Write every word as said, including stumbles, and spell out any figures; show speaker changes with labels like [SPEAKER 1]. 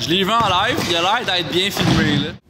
[SPEAKER 1] Je l'ai vu en live, il a l'air d'être bien filmé, là.